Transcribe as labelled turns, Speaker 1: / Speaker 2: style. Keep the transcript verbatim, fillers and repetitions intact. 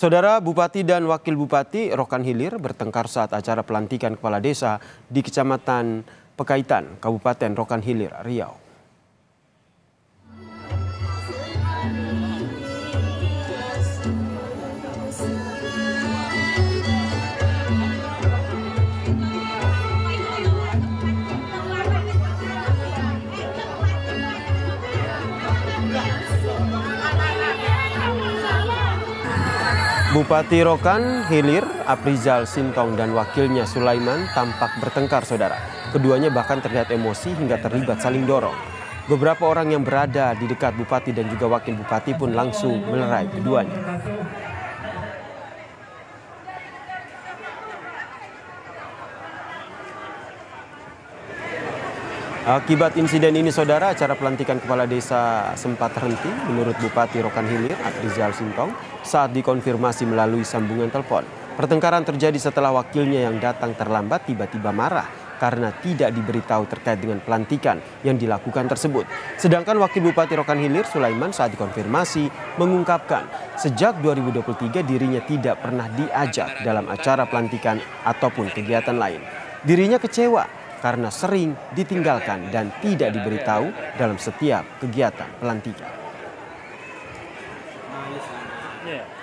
Speaker 1: Saudara Bupati dan Wakil Bupati Rokan Hilir bertengkar saat acara pelantikan kepala desa di Kecamatan Pekaitan, Kabupaten Rokan Hilir, Riau. Bupati Rokan Hilir, Aprizal Sintong dan wakilnya Sulaiman tampak bertengkar, saudara. Keduanya bahkan terlihat emosi hingga terlibat saling dorong. Beberapa orang yang berada di dekat Bupati dan juga Wakil Bupati pun langsung melerai keduanya. Akibat insiden ini, saudara, acara pelantikan kepala desa sempat terhenti menurut Bupati Rokan Hilir, Aprizal Sintong, saat dikonfirmasi melalui sambungan telepon. Pertengkaran terjadi setelah wakilnya yang datang terlambat tiba-tiba marah karena tidak diberitahu terkait dengan pelantikan yang dilakukan tersebut. Sedangkan Wakil Bupati Rokan Hilir, Sulaiman, saat dikonfirmasi mengungkapkan sejak dua ribu dua puluh tiga dirinya tidak pernah diajak dalam acara pelantikan ataupun kegiatan lain. Dirinya kecewa karena sering ditinggalkan dan tidak diberitahu dalam setiap kegiatan pelantikan.